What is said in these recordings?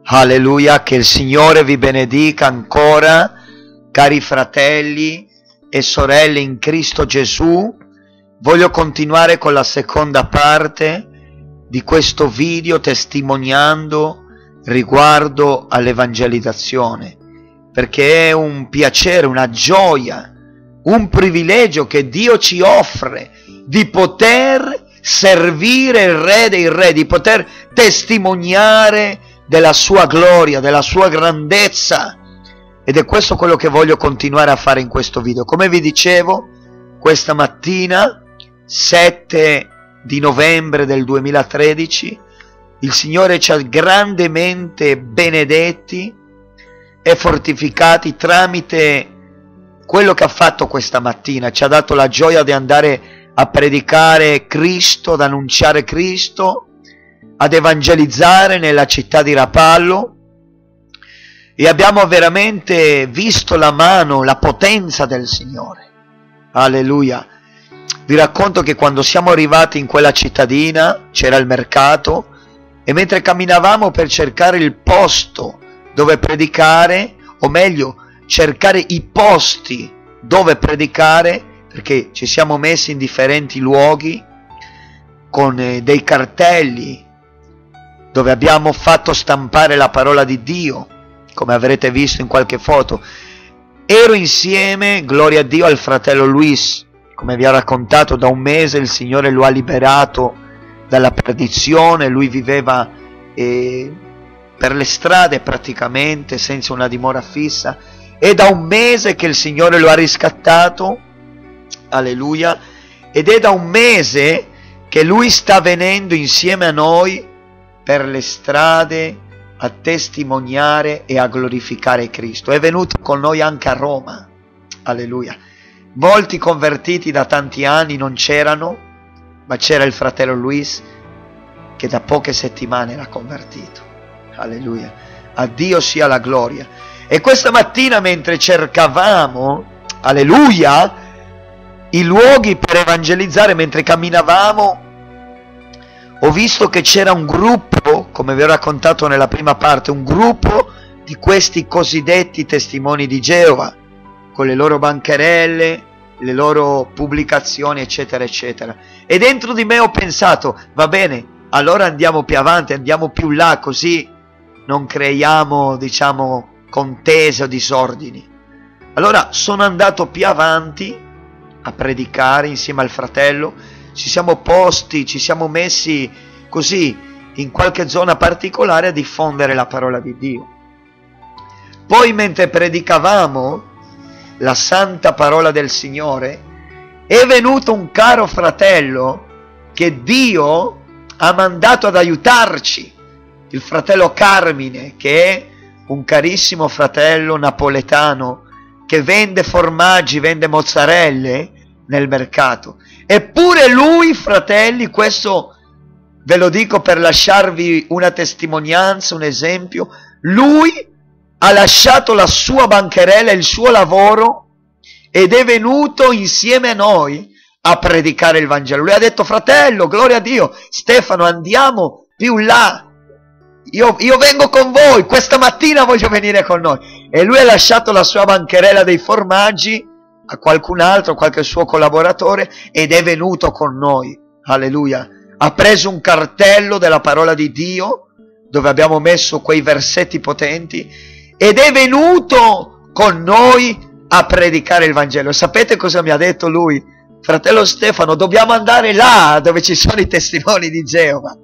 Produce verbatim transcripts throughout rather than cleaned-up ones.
Alleluia, che il Signore vi benedica ancora, cari fratelli e sorelle in Cristo Gesù. Voglio continuare con la seconda parte di questo video testimoniando riguardo all'evangelizzazione, perché è un piacere, una gioia, un privilegio che Dio ci offre di poter servire il Re dei Re, di poter testimoniare della sua gloria, della sua grandezza, ed è questo quello che voglio continuare a fare in questo video. Come vi dicevo, questa mattina, sette di novembre del duemilatredici, il Signore ci ha grandemente benedetti e fortificati tramite quello che ha fatto questa mattina. Ci ha dato la gioia di andare a predicare Cristo, ad annunciare Cristo, ad evangelizzare nella città di Rapallo, e abbiamo veramente visto la mano, la potenza del Signore. Alleluia. Vi racconto che quando siamo arrivati in quella cittadina c'era il mercato, e mentre camminavamo per cercare il posto dove predicare, o meglio cercare i posti dove predicare, perché ci siamo messi in differenti luoghi con eh, dei cartelli dove abbiamo fatto stampare la parola di Dio, come avrete visto in qualche foto. Ero insieme, gloria a Dio, al fratello Luis. Come vi ho raccontato, da un mese il Signore lo ha liberato dalla perdizione. Lui viveva eh, per le strade praticamente, senza una dimora fissa, e da un mese che il Signore lo ha riscattato, alleluia, ed è da un mese che lui sta venendo insieme a noi per le strade a testimoniare e a glorificare Cristo. È venuto con noi anche a Roma, alleluia. Molti convertiti da tanti anni non c'erano, ma c'era il fratello Luis che da poche settimane era convertito, alleluia. A Dio sia la gloria. E questa mattina, mentre cercavamo, alleluia, i luoghi per evangelizzare, mentre camminavamo, ho visto che c'era un gruppo, come vi ho raccontato nella prima parte, un gruppo di questi cosiddetti testimoni di Geova, con le loro bancherelle, le loro pubblicazioni, eccetera, eccetera. E dentro di me ho pensato, va bene, allora andiamo più avanti, andiamo più là, così non creiamo, diciamo, contese o disordini. Allora sono andato più avanti a predicare insieme al fratello. Ci siamo posti, ci siamo messi così in qualche zona particolare a diffondere la parola di Dio. Poi, mentre predicavamo la santa parola del Signore, è venuto un caro fratello che Dio ha mandato ad aiutarci, il fratello Carmine, che è un carissimo fratello napoletano che vende formaggi, vende mozzarelle nel mercato. Eppure lui, fratelli, questo ve lo dico per lasciarvi una testimonianza, un esempio, lui ha lasciato la sua bancherella, il suo lavoro, ed è venuto insieme a noi a predicare il Vangelo. Lui ha detto: fratello, gloria a Dio, Stefano, andiamo più là, io, io vengo con voi, questa mattina voglio venire con noi. E lui ha lasciato la sua bancherella dei formaggi a qualcun altro, qualche suo collaboratore, ed è venuto con noi, alleluia. Ha preso un cartello della parola di Dio dove abbiamo messo quei versetti potenti, ed è venuto con noi a predicare il Vangelo. Sapete cosa mi ha detto lui? Fratello Stefano, dobbiamo andare là dove ci sono i testimoni di Geova.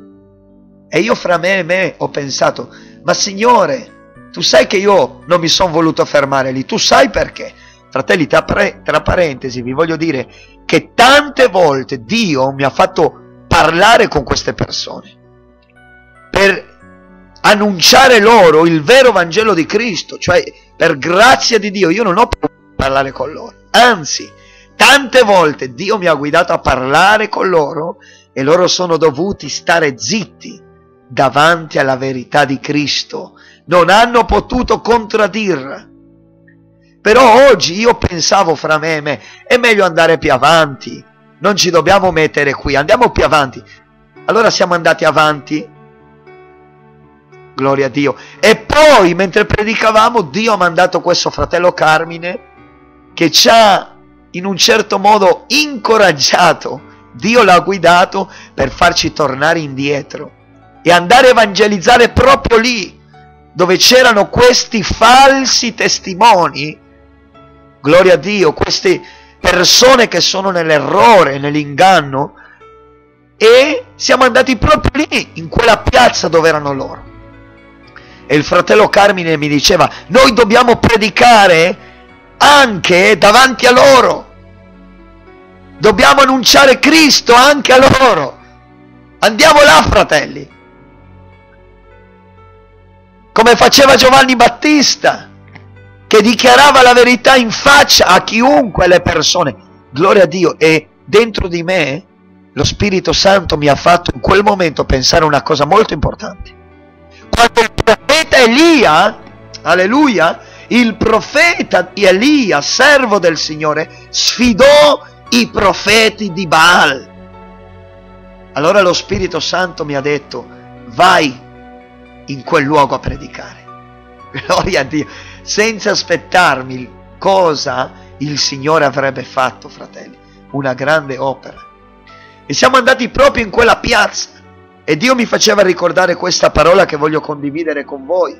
E io fra me e me ho pensato: ma Signore, tu sai che io non mi sono voluto fermare lì, tu sai perché? Fratelli, tra, pre, tra parentesi vi voglio dire che tante volte Dio mi ha fatto parlare con queste persone per annunciare loro il vero Vangelo di Cristo, cioè per grazia di Dio io non ho potuto parlare con loro, anzi tante volte Dio mi ha guidato a parlare con loro e loro sono dovuti stare zitti davanti alla verità di Cristo, non hanno potuto contraddirla. Però oggi io pensavo fra me e me, è meglio andare più avanti, non ci dobbiamo mettere qui, andiamo più avanti. Allora siamo andati avanti Gloria a Dio. E poi, mentre predicavamo, Dio ha mandato questo fratello Carmine che ci ha in un certo modo incoraggiato. Dio l'ha guidato per farci tornare indietro e andare a evangelizzare proprio lì dove c'erano questi falsi testimoni. Gloria a Dio, queste persone che sono nell'errore, nell'inganno, e siamo andati proprio lì, in quella piazza dove erano loro. E il fratello Carmine mi diceva: noi dobbiamo predicare anche davanti a loro, dobbiamo annunciare Cristo anche a loro. Andiamo là, fratelli, come faceva Giovanni Battista, che dichiarava la verità in faccia a chiunque, le persone. Gloria a Dio. E dentro di me lo Spirito Santo mi ha fatto in quel momento pensare una cosa molto importante. Quando il profeta Elia, alleluia, il profeta di Elia, servo del Signore, sfidò i profeti di Baal. Allora lo Spirito Santo mi ha detto: vai in quel luogo a predicare. Gloria a Dio. Senza aspettarmi cosa il Signore avrebbe fatto, fratelli. Una grande opera. E siamo andati proprio in quella piazza. E Dio mi faceva ricordare questa parola che voglio condividere con voi.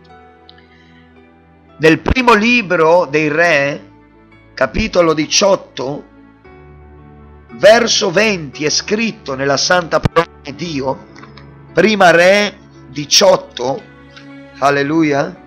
Nel primo libro dei Re, capitolo diciotto, verso venti, è scritto nella santa parola di Dio. Prima Re diciotto, alleluia.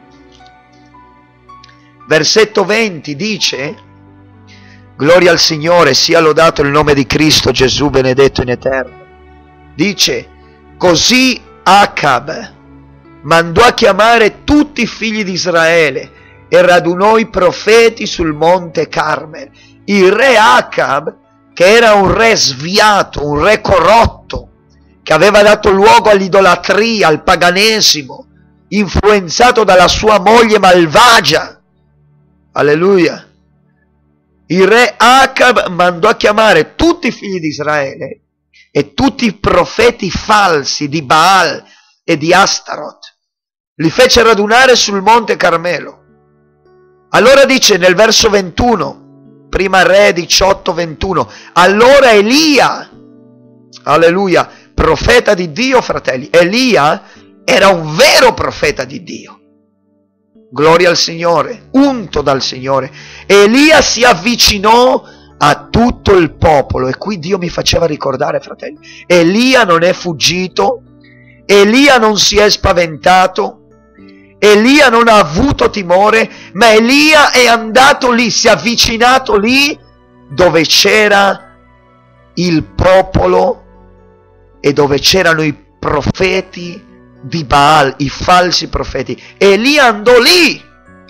Versetto venti dice: gloria al Signore, sia lodato il nome di Cristo Gesù, benedetto in eterno. Dice: così Acab mandò a chiamare tutti i figli di Israele e radunò i profeti sul monte Carmel. Il re Acab, che era un re sviato, un re corrotto, che aveva dato luogo all'idolatria, al paganesimo, influenzato dalla sua moglie malvagia. Alleluia. Il re Acab mandò a chiamare tutti i figli di Israele e tutti i profeti falsi di Baal e di Astaroth. Li fece radunare sul monte Carmelo. Allora dice nel verso ventuno, prima Re diciotto ventuno, allora Elia, alleluia, profeta di Dio, fratelli, Elia era un vero profeta di Dio. Gloria al Signore, unto dal Signore. Elia si avvicinò a tutto il popolo. E qui Dio mi faceva ricordare, fratelli, Elia non è fuggito, Elia non si è spaventato, Elia non ha avuto timore, ma Elia è andato lì, si è avvicinato lì dove c'era il popolo e dove c'erano i profeti di Baal, i falsi profeti. Elia andò lì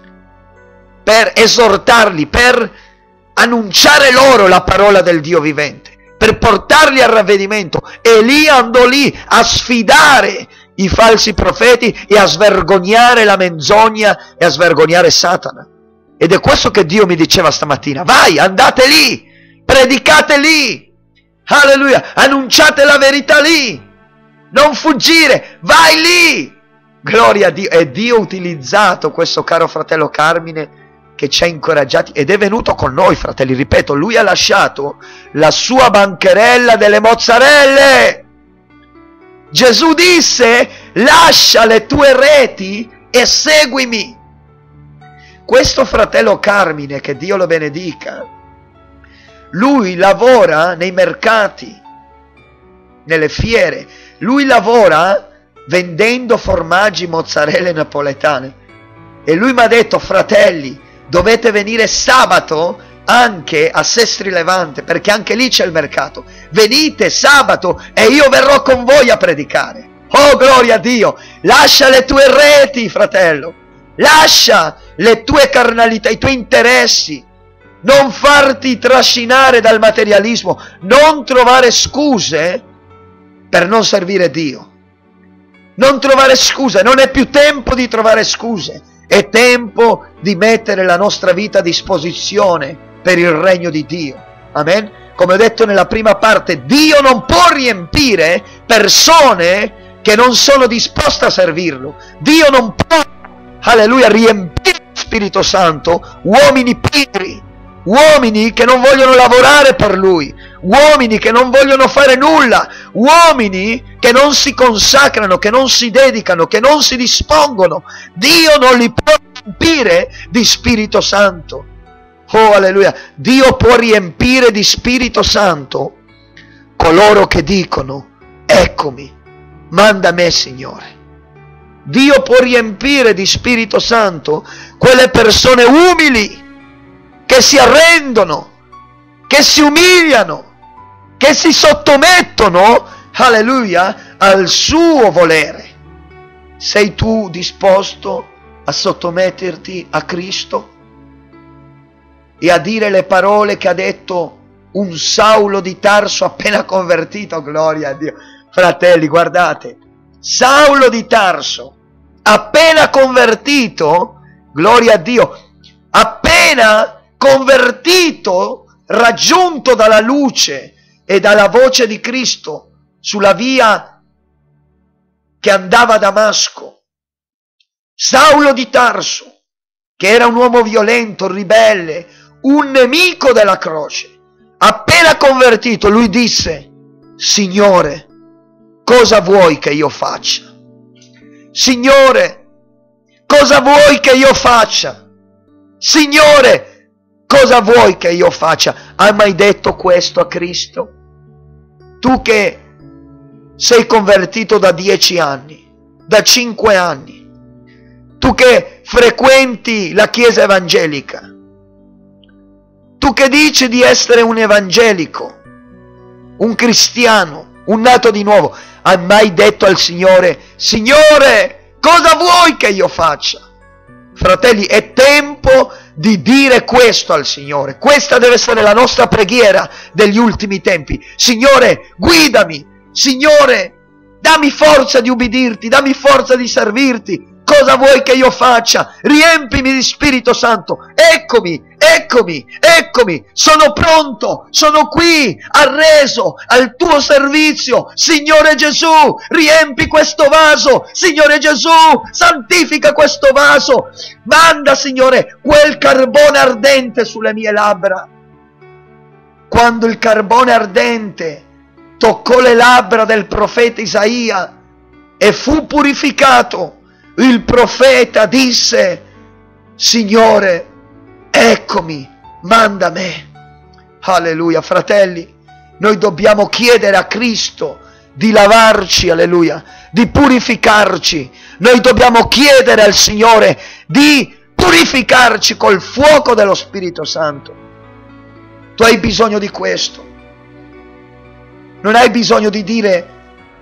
per esortarli, per annunciare loro la parola del Dio vivente, per portarli al ravvedimento. Elia andò lì a sfidare i falsi profeti e a svergognare la menzogna e a svergognare Satana. Ed è questo che Dio mi diceva stamattina: vai, andate lì, predicate lì, alleluia, annunciate la verità lì, non fuggire, vai lì. Gloria a Dio. E Dio ha utilizzato questo caro fratello Carmine, che ci ha incoraggiati ed è venuto con noi, fratelli. Ripeto, lui ha lasciato la sua bancherella delle mozzarelle. Gesù disse: lascia le tue reti e seguimi. Questo fratello Carmine, che Dio lo benedica, lui lavora nei mercati, nelle fiere, lui lavora vendendo formaggi, mozzarelle napoletane. E lui mi ha detto: fratelli, dovete venire sabato anche a Sestri Levante, perché anche lì c'è il mercato. Venite sabato e io verrò con voi a predicare. Oh, gloria a Dio. Lascia le tue reti, fratello, lascia le tue carnalità, i tuoi interessi, non farti trascinare dal materialismo, non trovare scuse per non servire Dio, non trovare scuse. Non è più tempo di trovare scuse, è tempo di mettere la nostra vita a disposizione per il regno di Dio. Amen. Come ho detto nella prima parte, Dio non può riempire persone che non sono disposte a servirlo. Dio non può, alleluia, riempire lo Spirito Santo uomini pigri, uomini che non vogliono lavorare per Lui, uomini che non vogliono fare nulla, uomini che non si consacrano, che non si dedicano, che non si dispongono. Dio non li può riempire di Spirito Santo. Oh, alleluia. Dio può riempire di Spirito Santo coloro che dicono: eccomi, manda me, Signore. Dio può riempire di Spirito Santo quelle persone umili che si arrendono, che si umiliano, che si sottomettono, alleluia, al suo volere. Sei tu disposto a sottometterti a Cristo e a dire le parole che ha detto un Saulo di Tarso appena convertito? Gloria a Dio. Fratelli, guardate, Saulo di Tarso appena convertito, gloria a Dio, appena convertito, raggiunto dalla luce e dalla voce di Cristo sulla via che andava a Damasco, Saulo di Tarso, che era un uomo violento, ribelle, un nemico della croce, appena convertito, lui disse: Signore, cosa vuoi che io faccia? Signore, cosa vuoi che io faccia? Signore, cosa vuoi che io faccia? Hai mai detto questo a Cristo? Tu che sei convertito da dieci anni, da cinque anni, tu che frequenti la chiesa evangelica, tu che dici di essere un evangelico, un cristiano, un nato di nuovo, hai mai detto al Signore: Signore, cosa vuoi che io faccia? Fratelli, è tempo di dire questo al Signore. Questa deve essere la nostra preghiera degli ultimi tempi. Signore, guidami. Signore, dammi forza di ubbidirti, dammi forza di servirti. Cosa vuoi che io faccia? Riempimi di Spirito Santo. Eccomi, eccomi, eccomi. Sono pronto, sono qui, arreso al tuo servizio. Signore Gesù, riempi questo vaso. Signore Gesù, santifica questo vaso. Manda, Signore, quel carbone ardente sulle mie labbra. Quando il carbone ardente toccò le labbra del profeta Isaia e fu purificato, il profeta disse: Signore, eccomi, manda me. Alleluia. Fratelli, noi dobbiamo chiedere a Cristo di lavarci, alleluia, di purificarci. Noi dobbiamo chiedere al Signore di purificarci col fuoco dello Spirito Santo. Tu hai bisogno di questo. Non hai bisogno di dire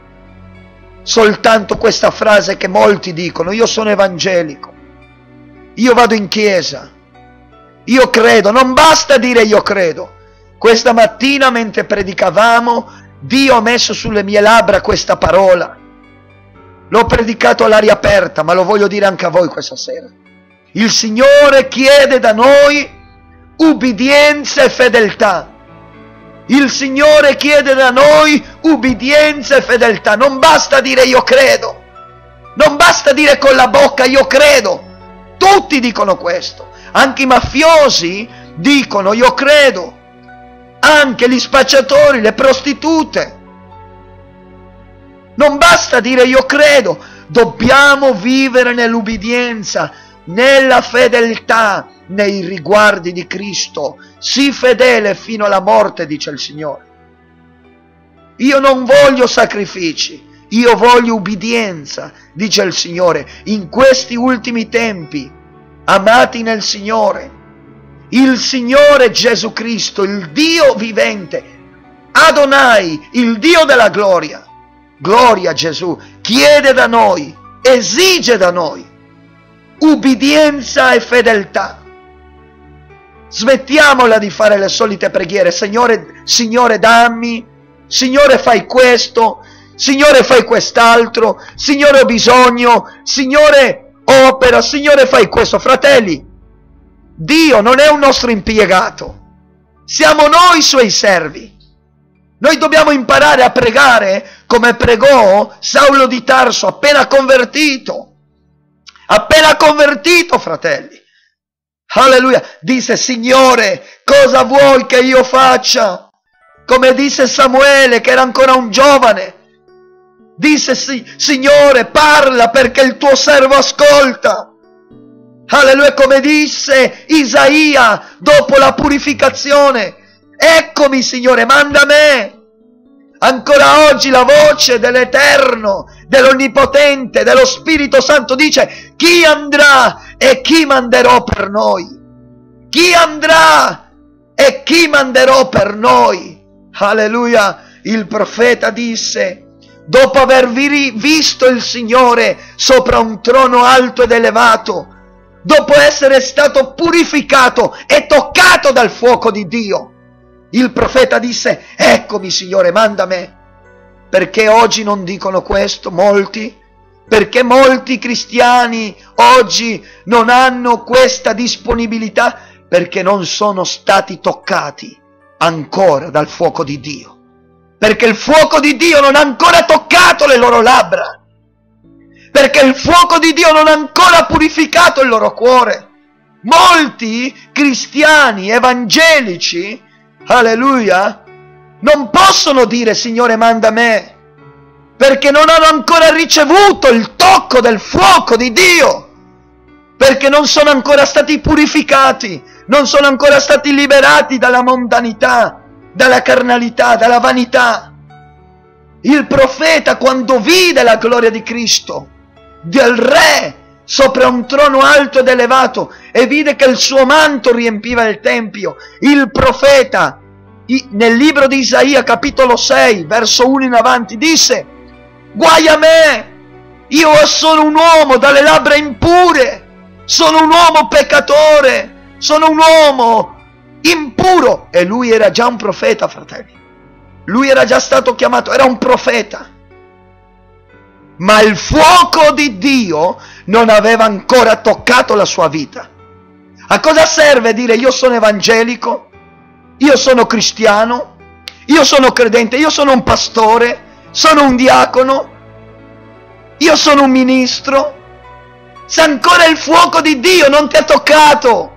soltanto questa frase che molti dicono: io sono evangelico, io vado in chiesa, io credo. Non basta dire io credo. Questa mattina mentre predicavamo, Dio ha messo sulle mie labbra questa parola. L'ho predicato all'aria aperta, ma lo voglio dire anche a voi questa sera. Il Signore chiede da noi ubbidienza e fedeltà. Il Signore chiede da noi ubbidienza e fedeltà. Non basta dire io credo, non basta dire con la bocca io credo. Tutti dicono questo, anche i mafiosi dicono io credo, anche gli spacciatori, le prostitute. Non basta dire io credo, dobbiamo vivere nell'ubbidienza, nella fedeltà nei riguardi di Cristo. Sii fedele fino alla morte, dice il Signore. Io non voglio sacrifici, io voglio ubbidienza, dice il Signore. In questi ultimi tempi, amati nel Signore, il Signore Gesù Cristo, il Dio vivente, Adonai, il Dio della gloria, gloria a Gesù, chiede da noi, esige da noi ubbidienza e fedeltà. Smettiamola di fare le solite preghiere: Signore, Signore dammi, Signore fai questo, Signore fai quest'altro, Signore ho bisogno, Signore opera, Signore fai questo. Fratelli, Dio non è un nostro impiegato, siamo noi Suoi servi. Noi dobbiamo imparare a pregare come pregò Saulo di Tarso appena convertito. Appena convertito, fratelli. Alleluia. Disse: Signore, cosa vuoi che io faccia? Come disse Samuele, che era ancora un giovane. Disse: Signore, parla perché il tuo servo ascolta. Alleluia. Come disse Isaia dopo la purificazione: eccomi, Signore, manda me. Ancora oggi la voce dell'Eterno, dell'Onnipotente, dello Spirito Santo dice: chi andrà e chi manderò per noi? Chi andrà e chi manderò per noi? Alleluia. Il profeta disse, dopo aver visto il Signore sopra un trono alto ed elevato, dopo essere stato purificato e toccato dal fuoco di Dio, il profeta disse: eccomi, Signore, manda me. Perché oggi non dicono questo molti? Perché molti cristiani oggi non hanno questa disponibilità? Perché non sono stati toccati ancora dal fuoco di Dio. Perché il fuoco di Dio non ha ancora toccato le loro labbra. Perché il fuoco di Dio non ha ancora purificato il loro cuore. Molti cristiani evangelici, alleluia, non possono dire: Signore, manda me, perché non hanno ancora ricevuto il tocco del fuoco di Dio, perché non sono ancora stati purificati, non sono ancora stati liberati dalla mondanità, dalla carnalità, dalla vanità. Il profeta, quando vide la gloria di Cristo, del Re, sopra un trono alto ed elevato, e vide che il suo manto riempiva il tempio, il profeta, nel libro di Isaia, capitolo sei, verso uno in avanti, disse: guai a me, io sono un uomo dalle labbra impure, sono un uomo peccatore, sono un uomo impuro. E lui era già un profeta, fratelli. Lui era già stato chiamato, era un profeta. Ma il fuoco di Dio non aveva ancora toccato la sua vita. A cosa serve dire: io sono evangelico, io sono cristiano, io sono credente, io sono un pastore, sono un diacono, io sono un ministro, se ancora il fuoco di Dio non ti ha toccato?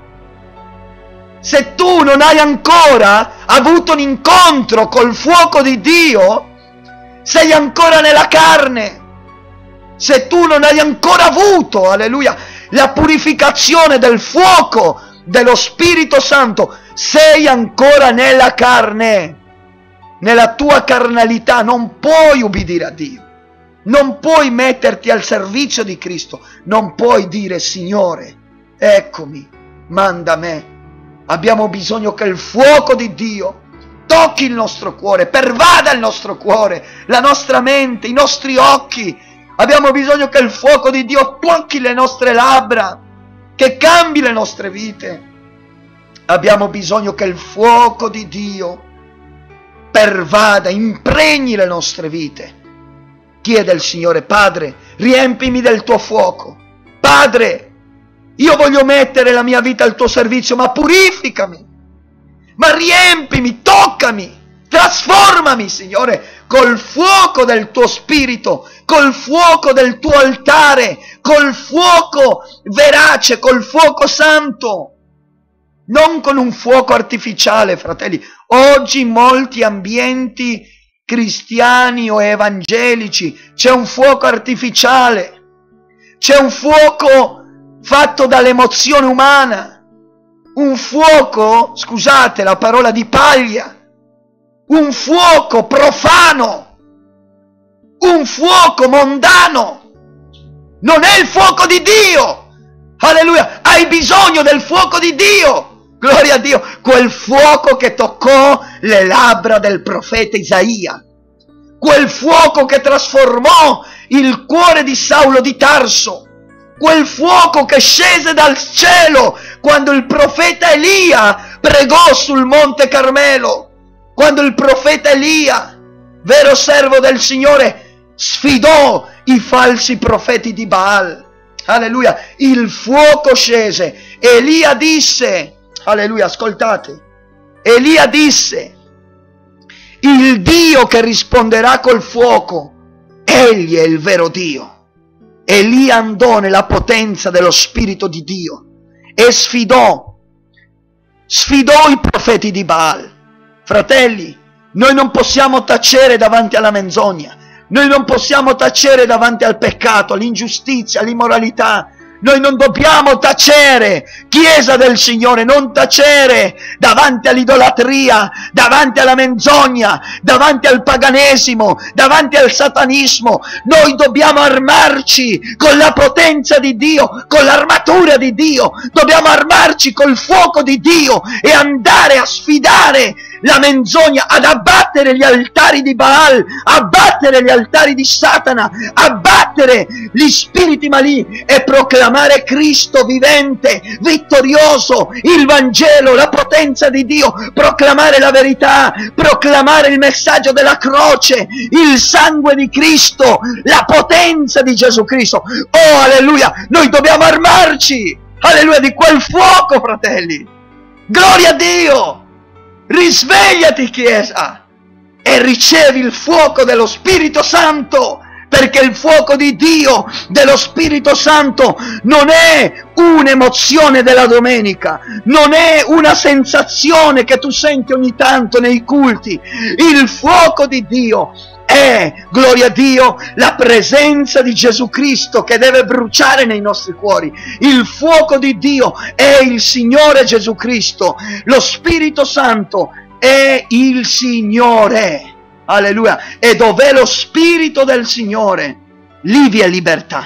Se tu non hai ancora avuto un incontro col fuoco di Dio, sei ancora nella carne. Se tu non hai ancora avuto, alleluia, la purificazione del fuoco dello Spirito Santo, sei ancora nella carne, nella tua carnalità. Non puoi ubbidire a Dio, non puoi metterti al servizio di Cristo, non puoi dire: Signore, eccomi, manda me. Abbiamo bisogno che il fuoco di Dio tocchi il nostro cuore, pervada il nostro cuore, la nostra mente, i nostri occhi. Abbiamo bisogno che il fuoco di Dio tocchi le nostre labbra, che cambi le nostre vite. Abbiamo bisogno che il fuoco di Dio pervada, impregni le nostre vite. Chiede al Signore: Padre, riempimi del tuo fuoco. Padre, io voglio mettere la mia vita al tuo servizio, ma purificami, ma riempimi, toccami, trasformami, Signore, col fuoco del tuo Spirito, col fuoco del tuo altare, col fuoco verace, col fuoco santo. Non con un fuoco artificiale, fratelli. Oggi in molti ambienti cristiani o evangelici c'è un fuoco artificiale, c'è un fuoco fatto dall'emozione umana, un fuoco, scusate la parola, di paglia, un fuoco profano, un fuoco mondano. Non è il fuoco di Dio. Alleluia. Hai bisogno del fuoco di Dio. Gloria a Dio. Quel fuoco che toccò le labbra del profeta Isaia, quel fuoco che trasformò il cuore di Saulo di Tarso, quel fuoco che scese dal cielo quando il profeta Elia pregò sul monte Carmelo, quando il profeta Elia, vero servo del Signore, sfidò i falsi profeti di Baal. Alleluia. Il fuoco scese. Elia disse, alleluia, ascoltate, Elia disse: il Dio che risponderà col fuoco, egli è il vero Dio. Elia andò nella potenza dello Spirito di Dio e sfidò, sfidò i profeti di Baal. Fratelli, noi non possiamo tacere davanti alla menzogna, noi non possiamo tacere davanti al peccato, all'ingiustizia, all'immoralità. Noi non dobbiamo tacere, Chiesa del Signore, non tacere davanti all'idolatria, davanti alla menzogna, davanti al paganesimo, davanti al satanismo. Noi dobbiamo armarci con la potenza di Dio, con l'armatura di Dio. Dobbiamo armarci col fuoco di Dio e andare a sfidare la menzogna, ad abbattere gli altari di Baal, abbattere gli altari di Satana, abbattere gli spiriti maligni e proclamare Cristo vivente, vittorioso, il Vangelo, la potenza di Dio, proclamare la verità, proclamare il messaggio della croce, il sangue di Cristo, la potenza di Gesù Cristo. Oh, alleluia, noi dobbiamo armarci, alleluia, di quel fuoco, fratelli. Gloria a Dio! Risvegliati, Chiesa, e ricevi il fuoco dello Spirito Santo, perché il fuoco di Dio, dello Spirito Santo, non è un'emozione della domenica, non è una sensazione che tu senti ogni tanto nei culti. Il fuoco di Dio è, gloria a Dio, la presenza di Gesù Cristo che deve bruciare nei nostri cuori. Il fuoco di Dio è il Signore Gesù Cristo. Lo Spirito Santo è il Signore. Alleluia. E dov'è lo Spirito del Signore, lì vi è libertà.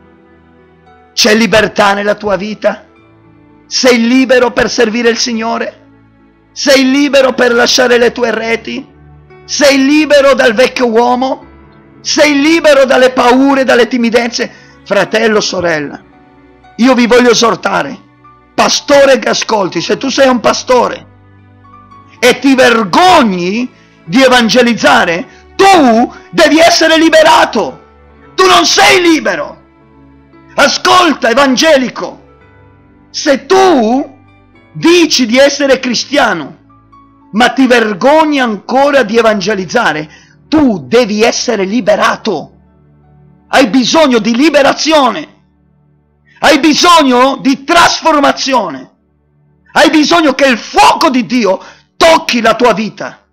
C'è libertà nella tua vita? Sei libero per servire il Signore? Sei libero per lasciare le tue reti? Sei libero dal vecchio uomo? Sei libero dalle paure, dalle timidezze? Fratello, sorella, io vi voglio esortare, pastore che ascolti, se tu sei un pastore e ti vergogni di evangelizzare, tu devi essere liberato. Tu non sei libero. Ascolta, evangelico, se tu dici di essere cristiano ma ti vergogni ancora di evangelizzare, tu devi essere liberato. Hai bisogno di liberazione, hai bisogno di trasformazione, hai bisogno che il fuoco di Dio tocchi la tua vita.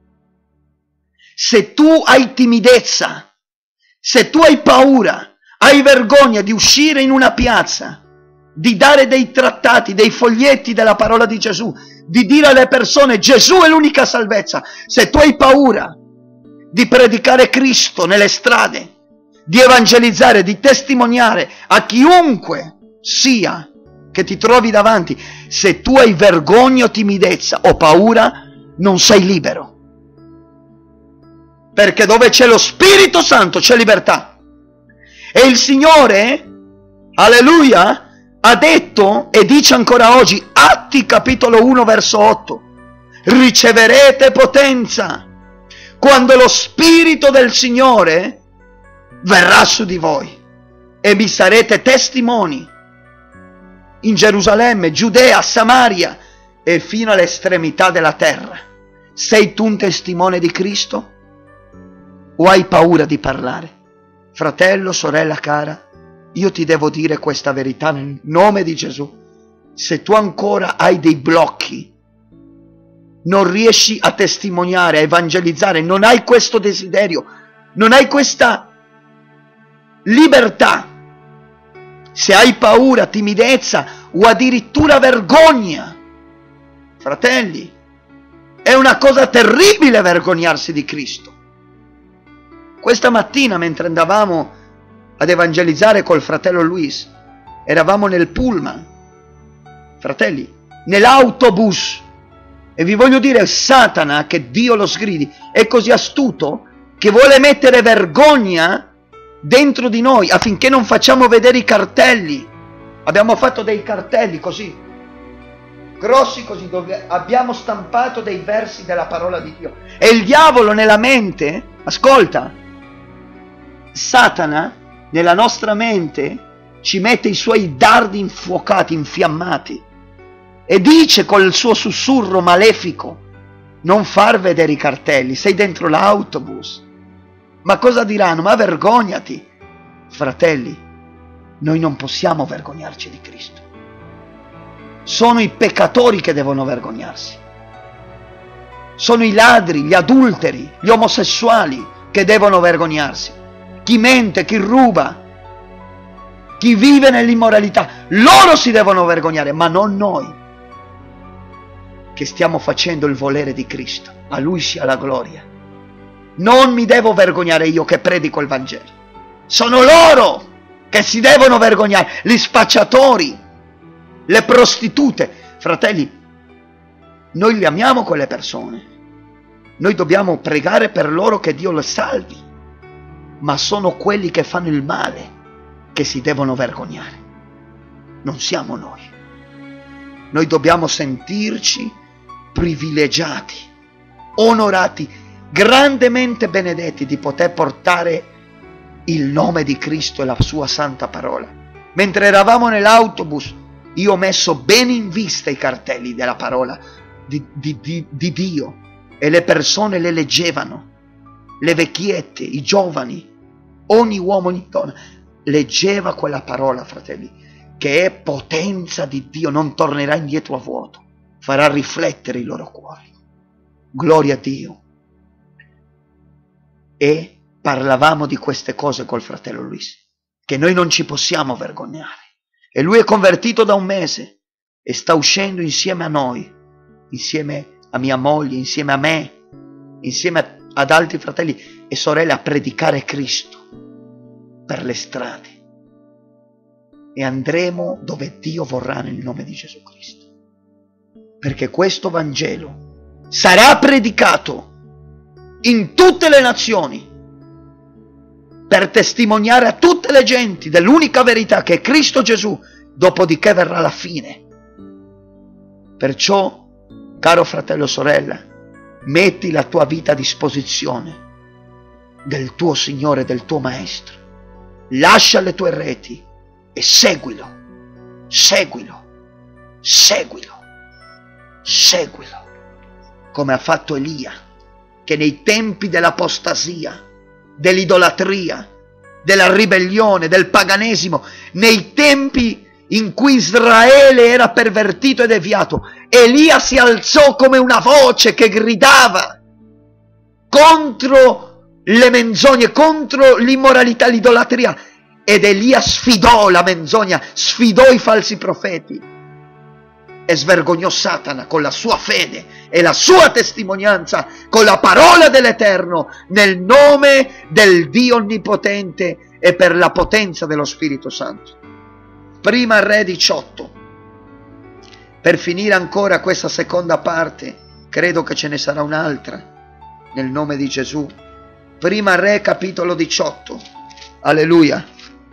Se tu hai timidezza, se tu hai paura, hai vergogna di uscire in una piazza, di dare dei trattati, dei foglietti della parola di Gesù, di dire alle persone Gesù è l'unica salvezza, se tu hai paura di predicare Cristo nelle strade, di evangelizzare, di testimoniare a chiunque sia che ti trovi davanti, se tu hai vergogna o timidezza o paura, non sei libero. Perché dove c'è lo Spirito Santo c'è libertà. E il Signore, alleluia, ha detto e dice ancora oggi, Atti capitolo uno verso otto, riceverete potenza quando lo Spirito del Signore verrà su di voi e mi sarete testimoni in Gerusalemme, Giudea, Samaria e fino all'estremità della terra. Sei tu un testimone di Cristo o hai paura di parlare? Fratello, sorella cara, io ti devo dire questa verità nel nome di Gesù. Se tu ancora hai dei blocchi, non riesci a testimoniare, a evangelizzare, non hai questo desiderio, non hai questa libertà, se hai paura, timidezza o addirittura vergogna, fratelli, è una cosa terribile vergognarsi di Cristo. Questa mattina, mentre andavamo ad evangelizzare col fratello Luis, eravamo nel pullman, fratelli, nell'autobus, e vi voglio dire, Satana, che Dio lo sgridi, è così astuto che vuole mettere vergogna dentro di noi affinché non facciamo vedere i cartelli. Abbiamo fatto dei cartelli così grossi, così, dove abbiamo stampato dei versi della parola di Dio, e il diavolo nella mente, ascolta, Satana nella nostra mente ci mette i suoi dardi infuocati, infiammati, e dice col suo sussurro malefico, non far vedere i cartelli, sei dentro l'autobus. Ma cosa diranno? Ma vergognati. Fratelli, noi non possiamo vergognarci di Cristo. Sono i peccatori che devono vergognarsi. Sono i ladri, gli adulteri, gli omosessuali che devono vergognarsi. Chi mente, chi ruba, chi vive nell'immoralità, loro si devono vergognare, ma non noi, che stiamo facendo il volere di Cristo. A Lui sia la gloria. Non mi devo vergognare io che predico il Vangelo. Sono loro che si devono vergognare, gli spacciatori, le prostitute. Fratelli, noi li amiamo quelle persone. Noi dobbiamo pregare per loro che Dio le salvi. Ma sono quelli che fanno il male che si devono vergognare. Non siamo noi. Noi dobbiamo sentirci privilegiati, onorati, grandemente benedetti di poter portare il nome di Cristo e la sua santa parola. Mentre eravamo nell'autobus, io ho messo bene in vista i cartelli della parola di, di, di, di Dio, e le persone le leggevano, le vecchiette, i giovani, ogni uomo, ogni donna leggeva quella parola, fratelli, che è potenza di Dio, non tornerà indietro a vuoto, farà riflettere i loro cuori. Gloria a Dio. E parlavamo di queste cose col fratello Luis, che noi non ci possiamo vergognare. E lui è convertito da un mese e sta uscendo insieme a noi, insieme a mia moglie, insieme a me, insieme ad altri fratelli e sorelle, a predicare Cristo per le strade. E andremo dove Dio vorrà nel nome di Gesù Cristo. Perché questo Vangelo sarà predicato in tutte le nazioni per testimoniare a tutte le genti dell'unica verità che è Cristo Gesù, dopodiché verrà la fine. Perciò, caro fratello o sorella, metti la tua vita a disposizione del tuo Signore, del tuo Maestro. Lascia le tue reti e seguilo, seguilo, seguilo, seguilo, come ha fatto Elia, che nei tempi dell'apostasia, dell'idolatria, della ribellione, del paganesimo, nei tempi in cui Israele era pervertito e deviato, Elia si alzò come una voce che gridava contro le menzogne, contro l'immoralità, l'idolatria, ed Elia sfidò la menzogna, sfidò i falsi profeti e svergognò Satana con la sua fede e la sua testimonianza, con la parola dell'Eterno, nel nome del Dio Onnipotente e per la potenza dello Spirito Santo. Prima Re diciotto. Per finire ancora questa seconda parte, credo che ce ne sarà un'altra, nel nome di Gesù. Prima Re capitolo diciotto. Alleluia.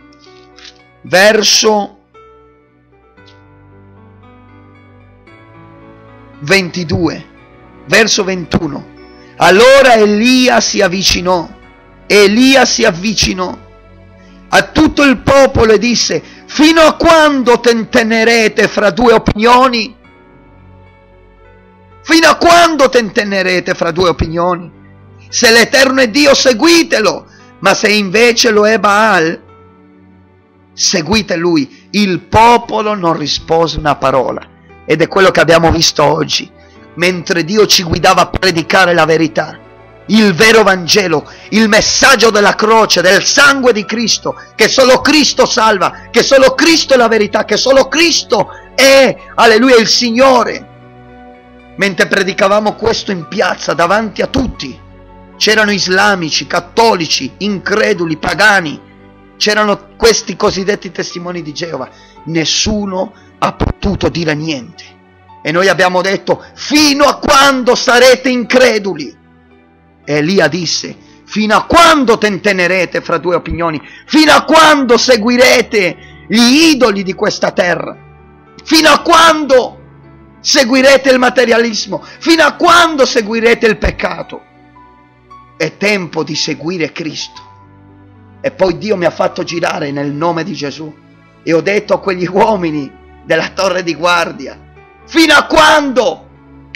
Verso ventidue, verso ventuno. Allora Elia si avvicinò, Elia si avvicinò a tutto il popolo e disse: fino a quando tentenerete fra due opinioni? Fino a quando tentenerete fra due opinioni? Se l'Eterno è Dio, seguitelo, ma se invece lo è Baal, seguite lui. Il popolo non rispose una parola. Ed è quello che abbiamo visto oggi, mentre Dio ci guidava a predicare la verità, il vero Vangelo, il messaggio della croce, del sangue di Cristo, che solo Cristo salva, che solo Cristo è la verità, che solo Cristo è, alleluia, il Signore. Mentre predicavamo questo in piazza davanti a tutti, c'erano islamici, cattolici, increduli, pagani, c'erano questi cosiddetti testimoni di Geova. Nessuno ha potuto dire niente, e noi abbiamo detto: fino a quando sarete increduli? E Elia disse: fino a quando tentenerete fra due opinioni? Fino a quando seguirete gli idoli di questa terra? Fino a quando seguirete il materialismo? Fino a quando seguirete il peccato? È tempo di seguire Cristo. E poi Dio mi ha fatto girare nel nome di Gesù e ho detto a quegli uomini della torre di guardia: fino a quando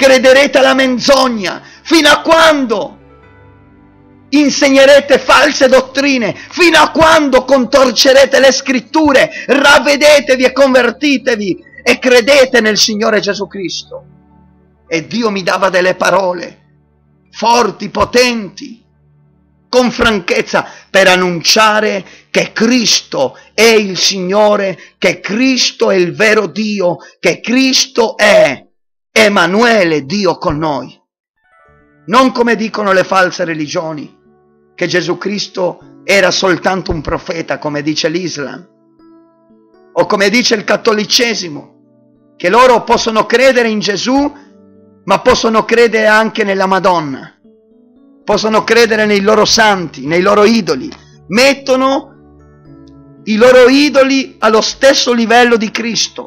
crederete alla menzogna? Fino a quando insegnerete false dottrine? Fino a quando contorcerete le scritture? Ravvedetevi e convertitevi e credete nel Signore Gesù Cristo. E Dio mi dava delle parole forti, potenti, con franchezza, per annunciare che Cristo è il Signore, che Cristo è il vero Dio, che Cristo è Emanuele, Dio con noi. Non come dicono le false religioni, che Gesù Cristo era soltanto un profeta, come dice l'Islam, o come dice il cattolicesimo, che loro possono credere in Gesù, ma possono credere anche nella Madonna, possono credere nei loro santi, nei loro idoli, mettono i loro idoli allo stesso livello di Cristo.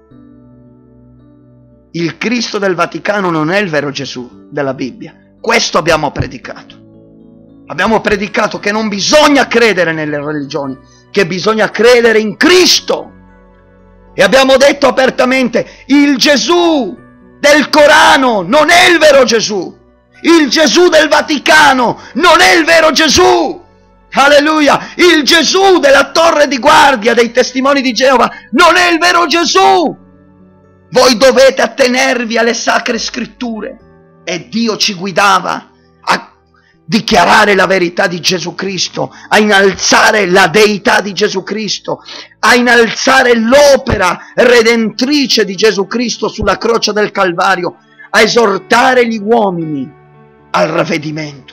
Il Cristo del Vaticano non è il vero Gesù della Bibbia. Questo abbiamo predicato. Abbiamo predicato che non bisogna credere nelle religioni, che bisogna credere in Cristo. E abbiamo detto apertamente: il Gesù del Corano non è il vero Gesù. Il Gesù del Vaticano non è il vero Gesù. Alleluia. Il Gesù della torre di guardia dei testimoni di Geova non è il vero Gesù. Voi dovete attenervi alle sacre scritture. E Dio ci guidava a dichiarare la verità di Gesù Cristo, a innalzare la deità di Gesù Cristo, a innalzare l'opera redentrice di Gesù Cristo sulla croce del Calvario, a esortare gli uomini al ravvedimento,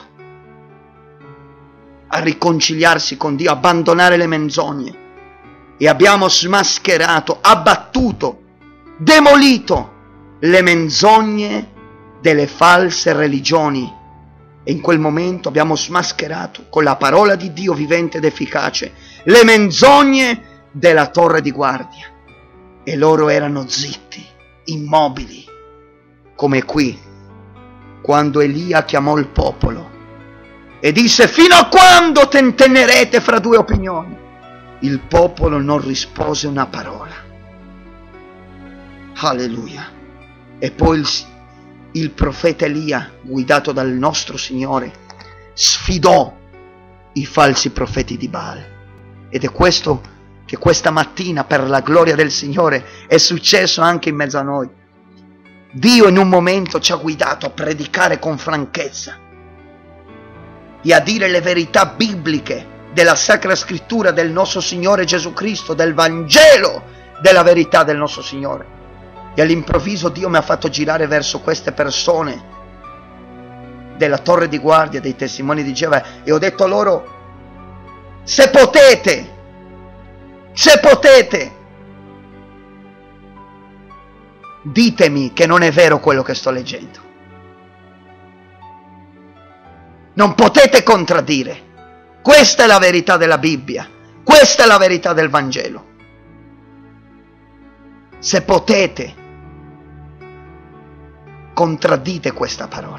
a riconciliarsi con Dio, abbandonare le menzogne. E abbiamo smascherato, abbattuto, demolito le menzogne delle false religioni. E in quel momento abbiamo smascherato con la parola di Dio vivente ed efficace le menzogne della torre di guardia. E loro erano zitti, immobili, come qui, quando Elia chiamò il popolo e disse: fino a quando tentenerete fra due opinioni? Il popolo non rispose una parola. Alleluia. E poi il, il profeta Elia, guidato dal nostro Signore, sfidò i falsi profeti di Baal. Ed è questo che questa mattina, per la gloria del Signore, è successo anche in mezzo a noi. Dio in un momento ci ha guidato a predicare con franchezza e a dire le verità bibliche della Sacra Scrittura, del nostro Signore Gesù Cristo, del Vangelo della verità del nostro Signore. E all'improvviso Dio mi ha fatto girare verso queste persone della torre di guardia dei testimoni di Geova e ho detto loro: se potete, se potete, ditemi che non è vero quello che sto leggendo. Non potete contraddire. Questa è la verità della Bibbia. Questa è la verità del Vangelo. Se potete, contraddite questa parola.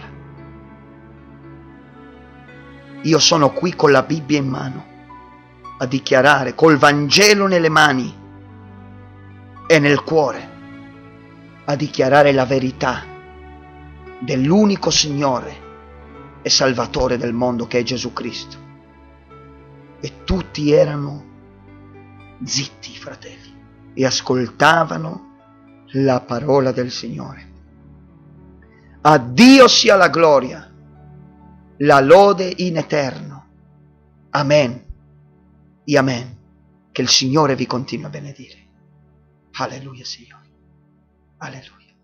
Io sono qui con la Bibbia in mano a dichiarare, col Vangelo nelle mani e nel cuore, a dichiarare la verità dell'unico Signore e Salvatore del mondo, che è Gesù Cristo. E tutti erano zitti, fratelli, e ascoltavano la parola del Signore. A Dio sia la gloria, la lode in eterno. Amen e amen. Che il Signore vi continui a benedire. Alleluia, Signore. Alleluia.